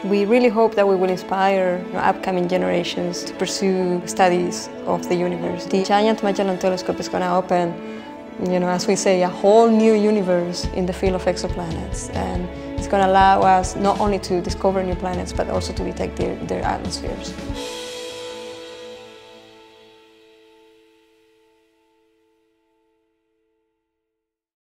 We really hope that we will inspire upcoming generations to pursue studies of the universe. The Giant Magellan Telescope is going to open, as we say, a whole new universe in the field of exoplanets. And it's going to allow us not only to discover new planets, but also to detect their atmospheres.